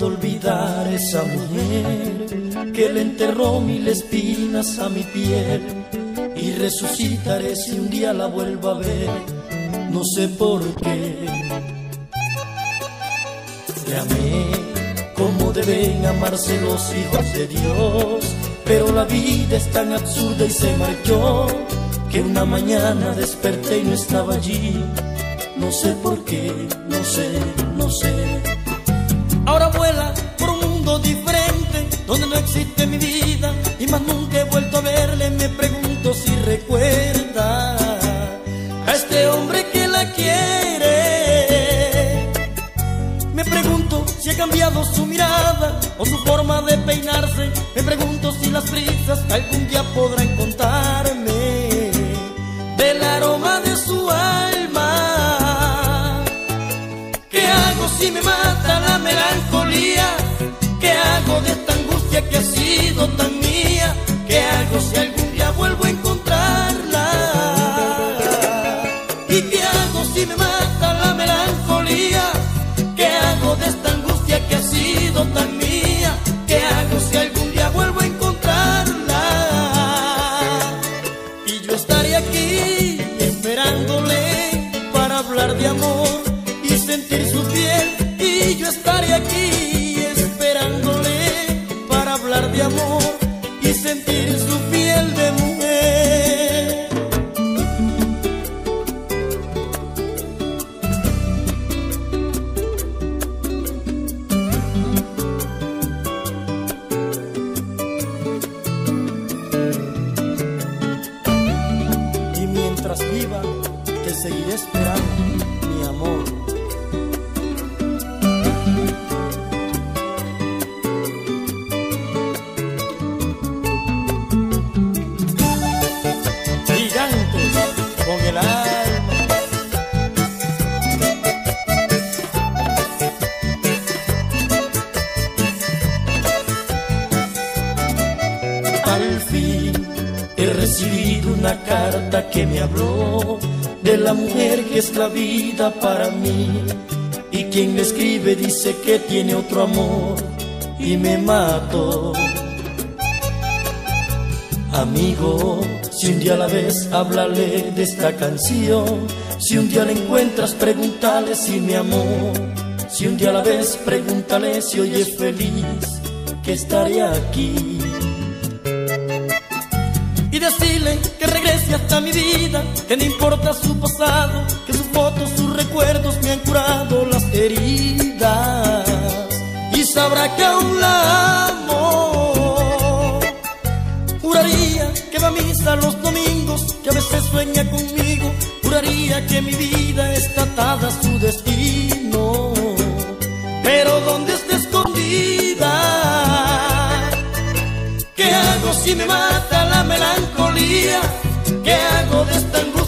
puedo olvidar esa mujer que le enterró mil espinas a mi piel, y resucitaré si un día la vuelvo a ver, no sé por qué. Te amé como deben amarse los hijos de Dios, pero la vida es tan absurda y se marchó, que una mañana desperté y no estaba allí. No sé por qué, no sé, no sé. Ahora vuela por un mundo diferente, donde no existe mi vida, y más nunca he vuelto a verle. Me pregunto si recuerda a este hombre que la quiere. Me pregunto si ha cambiado su mirada o su forma de peinarse. Me pregunto si las brisas algún día podrán contarme del aroma de su alma. ¿Qué hago si me mata la melancolía? ¿Qué hago de esta angustia que ha sido tan mía? ¿Qué hago si algún día vuelvo a encontrarla? ¿Y qué hago si me mata la melancolía? ¿Qué hago de esta angustia que ha sido tan mía? ¿Qué hago si algún día vuelvo a encontrarla? Y yo estaré aquí esperándole para hablar de amor y sentir su piel. Y yo estaré aquí esperándole para hablar de amor y sentir su piel de mujer. Y mientras viva, te seguiré esperando, mi amor. Gigantes con el alma. Al fin he recibido una carta que me habló de la mujer que es la vida para mí, y quien me escribe dice que tiene otro amor y me mato. Amigo, si un día la ves, háblale de esta canción. Si un día la encuentras, pregúntale si me amó. Si un día la ves, pregúntale si hoy es feliz, que estaré aquí. Y decirle que regrese hasta mi vida, que no importa su pasado, que sus fotos, sus recuerdos me han curado las heridas. Y sabrá que aún la amo. Juraría que va a misa los domingos, que a veces sueña conmigo. Juraría que mi vida está atada a su destino, pero ¿dónde está escondida? ¿Qué hago si me mata la melancolía? ¿Qué hago de esta angustia